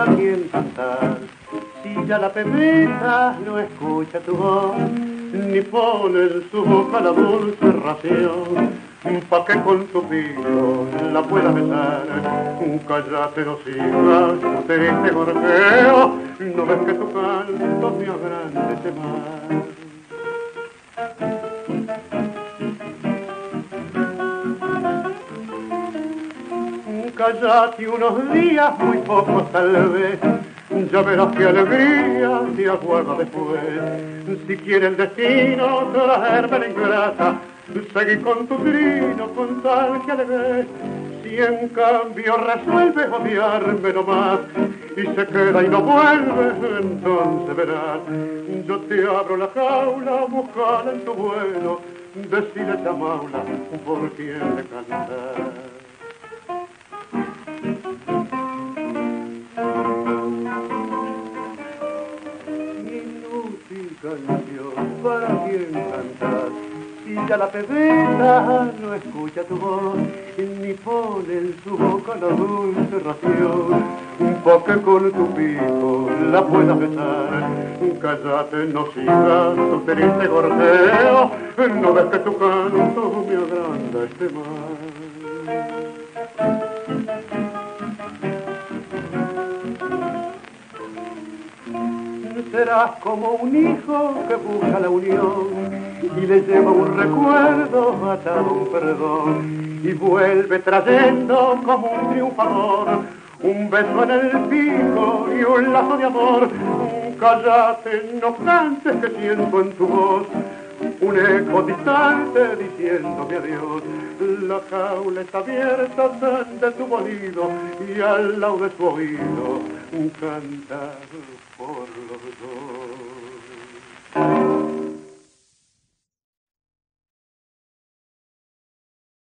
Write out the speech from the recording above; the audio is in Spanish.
quién cantar. Si ya la pebeta no escucha tu voz, ni pone en su boca la dulce ración, pa' que con tu pico la pueda besar. Cállate, no sigas tu triste gorjeo, no ves que tu canto me agrande ese mar. Cállate unos días, muy pocos tal vez, ya verás qué alegría te aguarda después. Si quiere el destino traerme la ingrata, seguí con tu trino con tal que alegué. Si en cambio resuelves odiarme nomás y se queda y no vuelve, entonces verás, yo te abro la jaula, buscala en tu vuelo, decile esa maula por quién le cantar. Inútil canción, ¿para quién cantar? Si ya la pebeta no escucha tu voz, ni pone en su boca la dulce ración, pa' que con tu pico la puedas besar. Cállate, no sigas tu triste gorjeo, no ves que tu canto me agranda este mar. Serás como un hijo que busca la unión y le lleva un recuerdo atado a un perdón y vuelve trayendo como un triunfador un beso en el pico y un lazo de amor. Cállate, no cantes, que siento en tu voz un eco distante diciéndome adiós. La jaula está abierta de tu bolido y al lado de su oído canta por los dos.